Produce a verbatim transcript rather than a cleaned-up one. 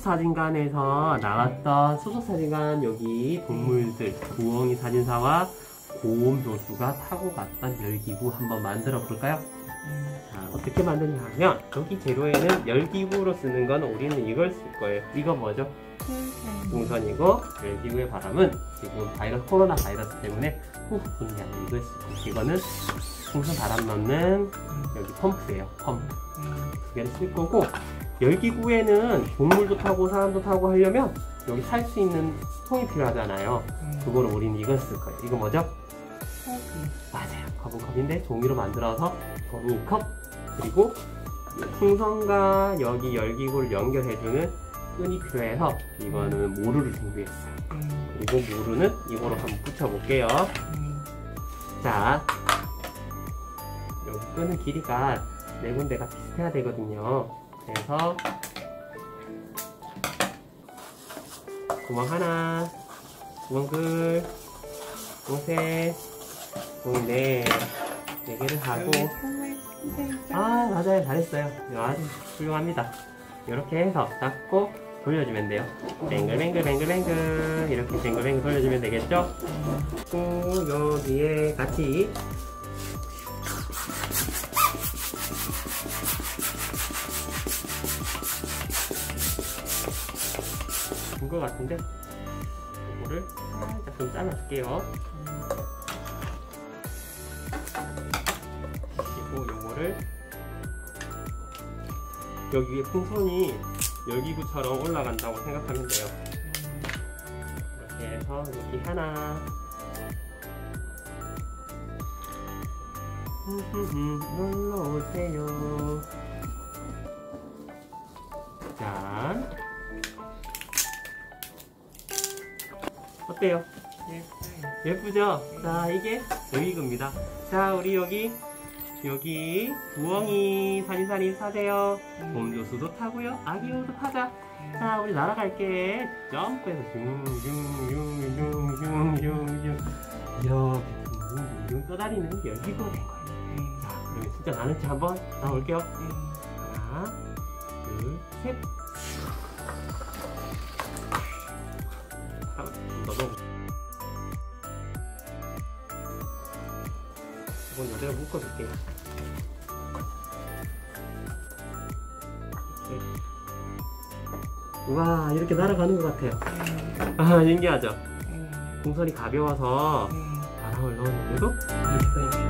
수족사진관에서 나왔던 수족사진관 여기 동물들 부엉이 사진사와 고음 조수가 타고 갔던 열기구 한번 만들어 볼까요? 자, 어떻게 만드냐 하면 여기 재료에는 열기구로 쓰는 건 우리는 이걸 쓸 거예요. 이거 뭐죠? 풍선이고 열기구의 바람은 지금 바이러스 코로나 바이러스 때문에 후 부는 게 아니고 이걸 쓰고 이거는 풍선 바람 넣는 여기 펌프예요. 펌프 두 개를 쓸 거고 열기구에는 동물도 타고 사람도 타고 하려면 여기 살 수 있는 통이 필요하잖아요. 그거를 우리는 이걸 쓸 거예요. 이거 뭐죠? 맞아요. 거북컵인데 종이로 만들어서 종이컵 그리고 풍선과 여기 열기구를 연결해주는 끈이 필요해서 이거는 모루를 준비했어요. 그리고 모루는 이거로 한번 붙여볼게요. 자, 여기 끄는 길이가 네 군데가 비슷해야 되거든요. 그래서 구멍 하나, 구멍 둘, 구멍 셋, 구멍 넷, 네 개를 하고 아 맞아요, 잘했어요. 아주 훌륭합니다. 이렇게 해서 닦고 돌려주면 돼요. 뱅글뱅글 뱅글뱅글 이렇게 뱅글뱅글 돌려주면 되겠죠? 또 여기에 같이 된 것 같은데 이거를 살짝 좀 잘라줄게요. 그리고 요거를 여기 위에 풍선이 열기구처럼 올라간다고 생각하면 돼요. 이렇게 해서 여기 하나 놀러오세요. 짠. 어때요? 예쁘죠? 자, 이게 열기구입니다. 자, 우리 여기 여기 부엉이 사진사님 사세요. 곰조수도 타고요. 아기호도 타자. 자, 우리 날아갈게. 점프해서 슝슝슝슝슝슝 이렇게 슝슝 떠다니는 열기구가 된 거예요. 자, 그러면 진짜 나는지 한번 나올게요. 하나, 둘, 셋. 너도 이건 여기다 묶어줄게요. 이렇게. 우와, 이렇게 날아가는 것 같아요. 아, 신기하죠? 풍선이 가벼워서 바람을 넣었는데도 이렇게